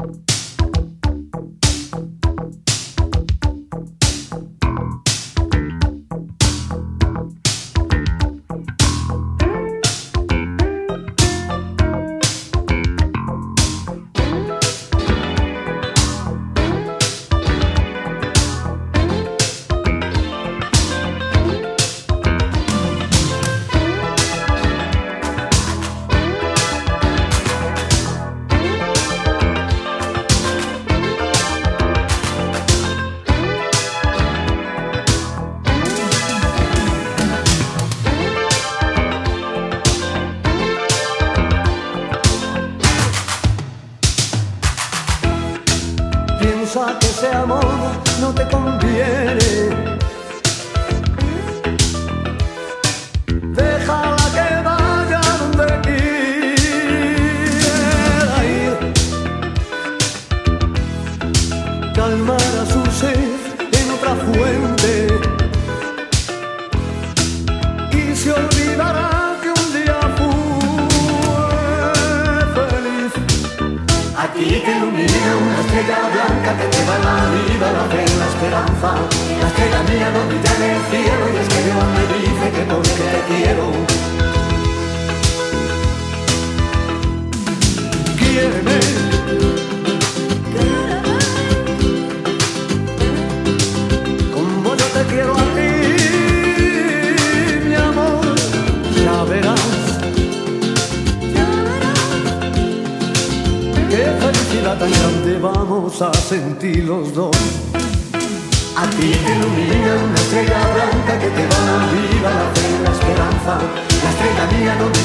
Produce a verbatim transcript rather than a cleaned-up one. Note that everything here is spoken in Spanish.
Piensa que ese amor no te conviene. Déjala que vaya donde quiera ir. Calmará su sed en otra fuente y se olvidará que un día fue feliz. A ti te ilumina una estrella blanca que te da la vida, la fe, la esperanza. La estrella mía no brilla en el cielo y es que Dios me dice que porque te quiero. Quiéreme, como yo te quiero a ti, mi amor. Ya verás qué felicidad tan grande vamos a sentir los dos. A ti te ilumina una estrella blanca que te da la vida, la fe, la esperanza. La estrella mía no